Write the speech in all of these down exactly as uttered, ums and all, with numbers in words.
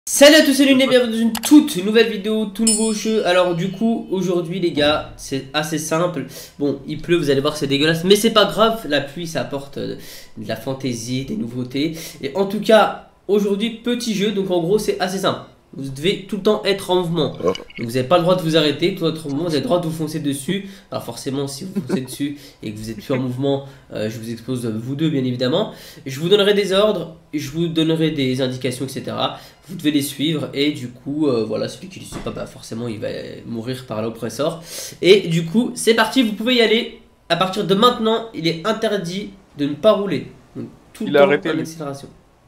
Salut à tous, salut et bienvenue dans une toute nouvelle vidéo, tout nouveau jeu. Alors du coup, aujourd'hui les gars, c'est assez simple. Bon, il pleut, vous allez voir, c'est dégueulasse, mais c'est pas grave, la pluie ça apporte de la fantaisie, des nouveautés. Et en tout cas, aujourd'hui, petit jeu, donc en gros c'est assez simple. Vous devez tout le temps être en mouvement. Donc vous n'avez pas le droit de vous arrêter, tout votre mouvement, vous avez le droit de vous foncer dessus. Alors forcément, si vous foncez dessus et que vous êtes plus en mouvement, euh, je vous expose vous deux bien évidemment. Je vous donnerai des ordres, je vous donnerai des indications, et cetera. Vous devez les suivre et du coup, euh, voilà, celui qui ne suit pas, bah forcément il va mourir par l'oppresseur. Et du coup, c'est parti, vous pouvez y aller. À partir de maintenant, il est interdit de ne pas rouler. Donc tout le Il a temps arrêté, en lui. accélération.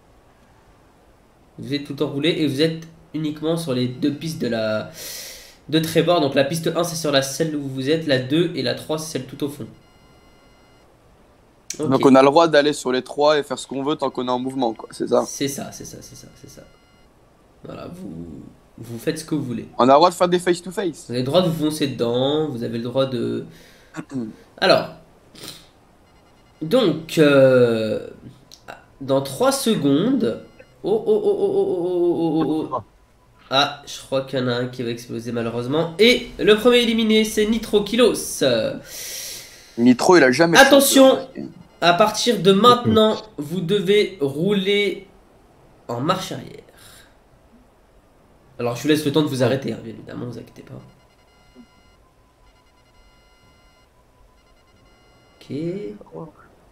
Vous êtes tout le temps roulé et vous êtes uniquement sur les deux pistes de la de Trevor. Donc la piste un c'est sur la celle où vous êtes, la deux et la trois c'est celle tout au fond. Ok. Donc on a le droit d'aller sur les trois et faire ce qu'on veut tant qu'on est en mouvement, quoi. C'est ça. C'est ça, c'est ça, c'est ça, c'est ça. Voilà, vous vous faites ce que vous voulez. On a le droit de faire des face to face. Vous avez le droit de vous foncer dedans, vous avez le droit de... Alors, donc, euh, dans trois secondes... Oh, oh, oh, oh, oh, oh, oh, oh, oh. Ah, je crois qu'il y en a un qui va exploser malheureusement. Et le premier éliminé, c'est Nitro Kilos. Nitro, il a jamais. Attention, à partir de maintenant, vous devez rouler en marche arrière. Alors, je vous laisse le temps de vous arrêter, hein, bien évidemment, vous inquiétez pas. Ok.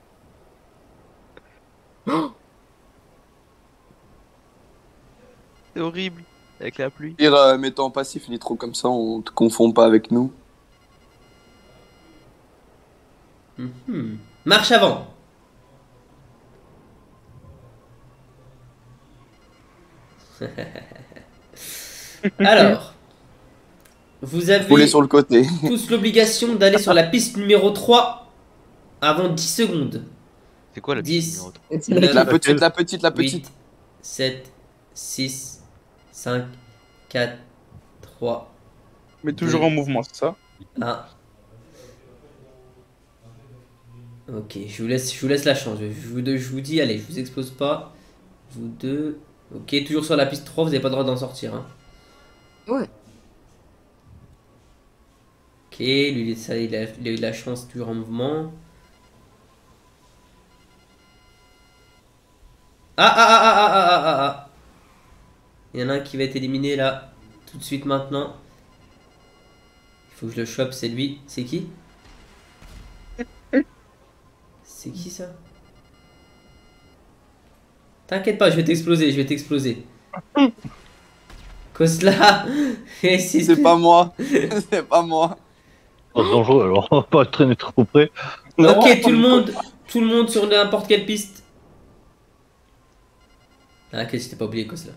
C'est horrible avec la pluie. Pire, euh, mets-toi en passif, Nitro, comme ça on te confond pas avec nous. Mhm. Marche avant. Alors, vous Rouler avez sur le côté. tous l'obligation d'aller sur la piste numéro trois avant dix secondes. C'est quoi la dix, numéro trois? neuf, La petite, la petite, la petite. huit, sept, six, cinq, quatre, trois, Mais toujours deux, en mouvement, c'est ça? un. Ok, je vous laisse, je vous laisse la chance. Je vous, je vous dis, allez, je vous expose pas. Vous deux. Ok, toujours sur la piste trois, vous n'avez pas le droit d'en sortir. Hein. Ouais. Ok, lui, ça, il, a, il a eu de la chance, toujours en mouvement. Ah, ah, ah, ah, ah, ah, ah, ah. Il y en a un qui va être éliminé là, tout de suite maintenant. Il faut que je le chope, c'est lui. C'est qui? C'est qui ça? T'inquiète pas, je vais t'exploser, je vais t'exploser. Kosla. C'est pas moi. C'est pas moi. Pas dangereux alors, on va pas traîner trop près. Ok, tout le monde, tout le monde sur n'importe quelle piste. Ah, ok, je t'ai pas oublié Kosla.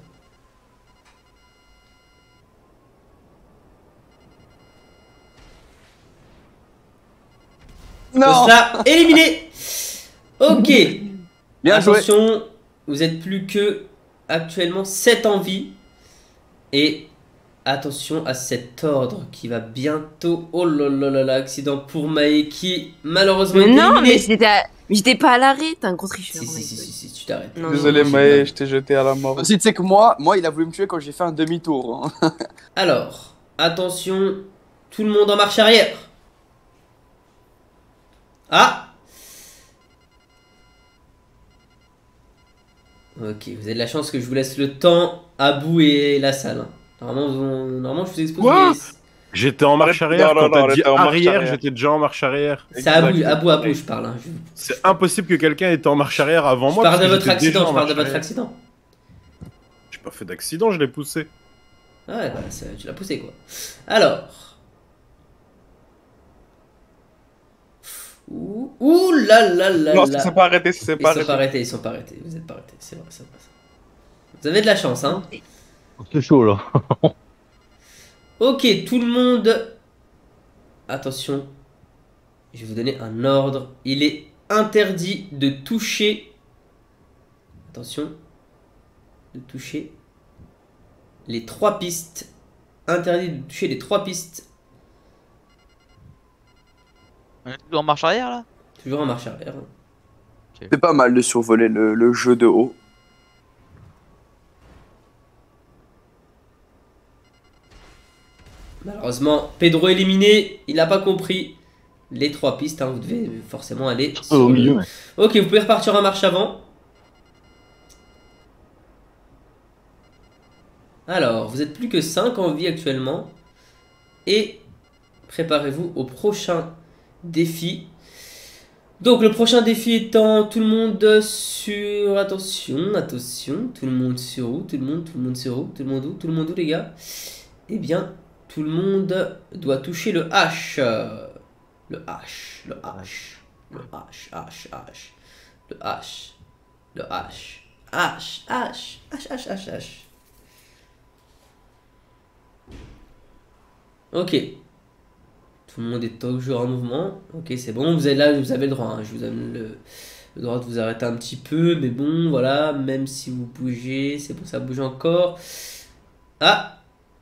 Non. Kosla, éliminé. Ok. Bien joué. Attention, vous êtes plus que actuellement sept en vie. Et attention à cet ordre qui va bientôt... Oh là là là là, accident pour Maë qui malheureusement Mais est non, mais éliminé. j'étais à- mais j'étais pas à l'arrêt, t'es un gros tricheur. Si, si, mec. si, si, si, tu t'arrêtes. Non, Désolé, non, Maë, je t'ai jeté à la mort. Aussi, tu sais que moi, moi, il a voulu me tuer quand j'ai fait un demi-tour. Hein. Alors, attention, tout le monde en marche arrière. Ah! Ok, vous avez de la chance que je vous laisse le temps à bout et la salle. hein. Normalement, vous- normalement je vous expose. Quoi? mais J'étais en marche Arrête- arrière non, non, quand non, t'as dit arrête, en marche arrière, arrière. j'étais déjà en marche arrière. C'est à bout, Exact. à bout, à bout, je parle. hein. Je, C'est impossible que quelqu'un était en marche arrière avant je moi. parle de parce que votre j'étais déjà accident, en je parle de marche votre arrière. accident. J'ai pas fait d'accident, je l'ai poussé. Ah ouais, bah, ça- tu l'as poussé quoi. Alors. Ouh, ouh là là là Non, là. ça s'est pas arrêté, ça s'est Ils pas sont pas arrêté. arrêtés, ils sont pas arrêtés. Vous êtes pas arrêtés, c'est vrai, c'est vrai. c'est vrai. Vous avez de la chance, hein. C'est chaud là. Ok, tout le monde. Attention. Je vais vous donner un ordre. Il est interdit de toucher. Attention. De toucher les trois pistes. Interdit de toucher les trois pistes. On est toujours en marche arrière là? Toujours en marche arrière. C'est pas mal de survoler le, le jeu de haut. Malheureusement, Pedro éliminé. Il n'a pas compris les trois pistes. Hein, vous devez forcément aller Au sur le- milieu. Ouais. Ok, vous pouvez repartir en marche avant. Alors, vous êtes plus que cinq en vie actuellement. Et préparez-vous au prochain défi. Donc, le prochain défi étant tout le monde sur... Attention, attention. Tout le monde sur où? Tout le monde, tout le monde sur où? Tout le monde où? Tout le monde où, les gars? Eh bien, tout le monde doit toucher le H. Le H, le H, le H, H, H. Le H, le H, H, H, H, H, H, H. Ok. Tout le monde est toujours en mouvement. Ok, c'est bon. Vous avez là, vous avez le droit. Hein. Je vous donne le, le droit de vous arrêter un petit peu. Mais bon, voilà. Même si vous bougez, c'est bon, ça bouge encore. Ah!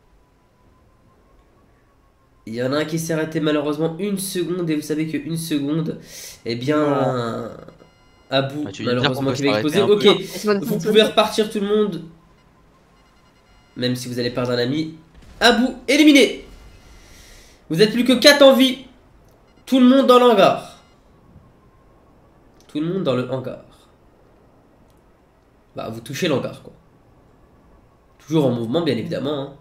Il y en a un qui s'est arrêté malheureusement une seconde. Et vous savez que une seconde, eh bien, à bout, Bah, tu viens de dire qu'on malheureusement, peut qui va s'arrêter exploser. un Ok, peu. Laisse-moi vous descendre. pouvez repartir tout le monde. Même si vous allez perdre un ami. À bout, éliminé. Vous êtes plus que quatre en vie. Tout le monde dans l'hangar. Tout le monde dans le hangar. Bah, vous touchez l'hangar, quoi. Toujours en mouvement, bien évidemment. Hein.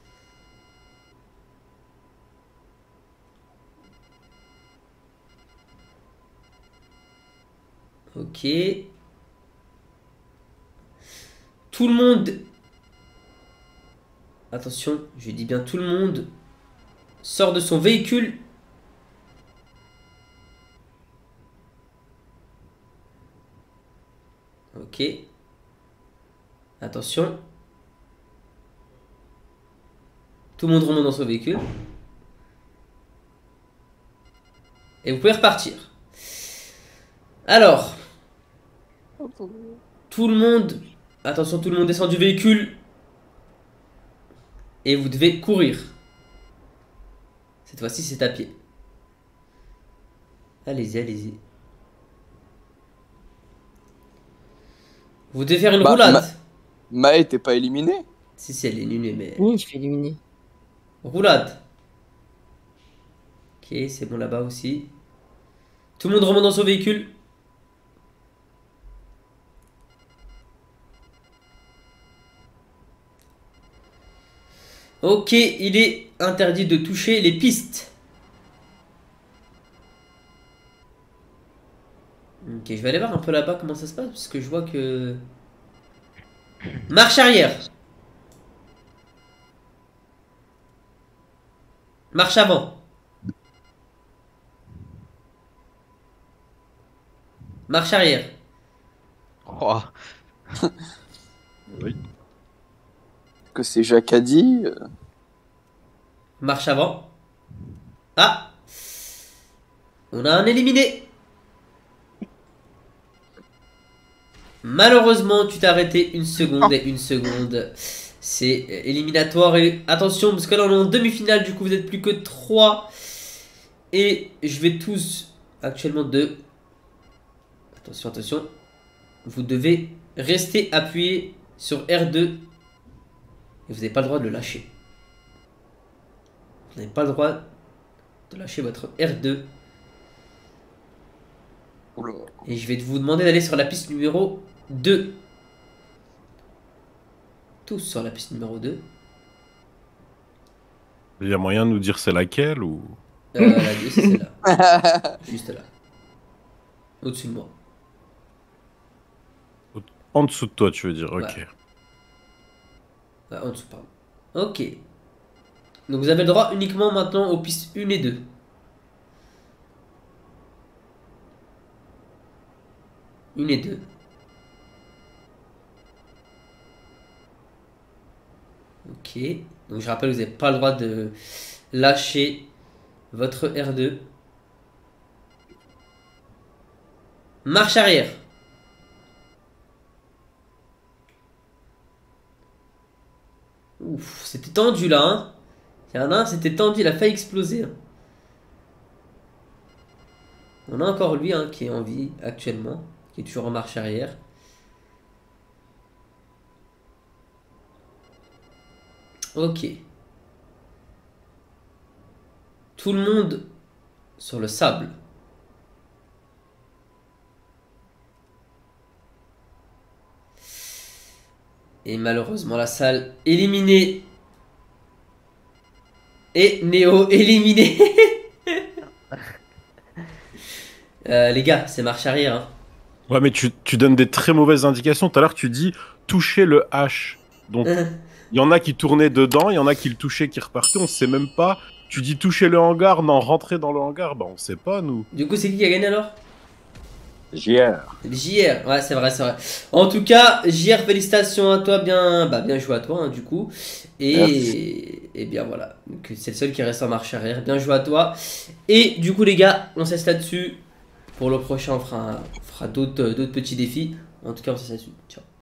Ok. Tout le monde... Attention, je dis bien tout le monde sort de son véhicule. Ok. Attention. Tout le monde remonte dans son véhicule. Et vous pouvez repartir. Alors. Tout le monde... Attention, tout le monde descend du véhicule. Et vous devez courir. Cette fois-ci, c'est à pied. Allez-y, allez-y. Vous devez faire une Bah, roulade. Maë, t'es pas éliminé? Si, si, elle est nulle, mais... Oui, je fais éliminer. Roulade. Ok, c'est bon là-bas aussi. Tout le monde remonte dans son véhicule. Ok, il est interdit de toucher les pistes. Ok, je vais aller voir un peu là-bas comment ça se passe, parce que je vois que... Marche arrière. Marche avant. Marche arrière. Oh, Que c'est Jacques a dit. euh, Marche avant. Ah! On a un éliminé. Malheureusement, tu t'es arrêté une seconde et une seconde. C'est éliminatoire. Et attention, parce que là, on est en demi-finale. Du coup, vous êtes plus que trois. Et je vais tous, actuellement deux. Attention, attention. Vous devez rester appuyé sur R deux. Et vous n'avez pas le droit de le lâcher. Vous n'avez pas le droit de lâcher votre R deux. oula. Et je vais vous demander d'aller sur la piste numéro deux. Tous sur la piste numéro deux. Il y a moyen de nous dire c'est laquelle ou... Euh, la deux, c'est celle-là. Juste là. Au-dessus de moi. En dessous de toi, tu veux dire, ok. Ouais. Ouais, en dessous, pardon. Ok. Donc vous avez le droit uniquement maintenant aux pistes un et deux. un et deux. Ok. Donc je rappelle, vous n'avez pas le droit de lâcher votre R deux. Marche arrière. Ouf, c'était tendu là, hein. Il y en a un, c'était tendu, il a failli exploser. Hein. On a encore lui hein, qui est en vie actuellement, qui est toujours en marche arrière. Ok. tout le monde sur le sable. Et malheureusement la salle éliminée. Et Néo éliminé. euh, les gars, c'est marche arrière. Hein. Ouais, mais tu, tu donnes des très mauvaises indications. Tout à l'heure, tu dis toucher le H. Donc, il y en a qui tournaient dedans, il y en a qui le touchaient, qui repartaient. On sait même pas. Tu dis toucher le hangar, non, rentrer dans le hangar. Bah, on sait pas, nous. Du coup, c'est qui qui a gagné alors? J R. J R, ouais, c'est vrai, c'est vrai. En tout cas, J R, félicitations à toi, bien, bah, bien joué à toi, hein, du coup. Et, et bien voilà, donc c'est le seul qui reste en marche arrière. Bien joué à toi. Et du coup, les gars, on cesse là-dessus. Pour le prochain, on fera, on fera d'autres d'autres petits défis. En tout cas, on cesse là-dessus. Ciao.